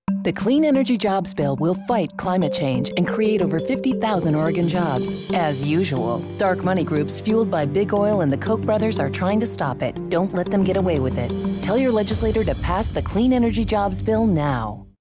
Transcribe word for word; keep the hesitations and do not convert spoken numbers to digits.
The Clean Energy Jobs Bill will fight climate change and create over fifty thousand Oregon jobs. As usual, dark money groups fueled by big oil and the Koch brothers are trying to stop it. Don't let them get away with it. Tell your legislator to pass the Clean Energy Jobs Bill now.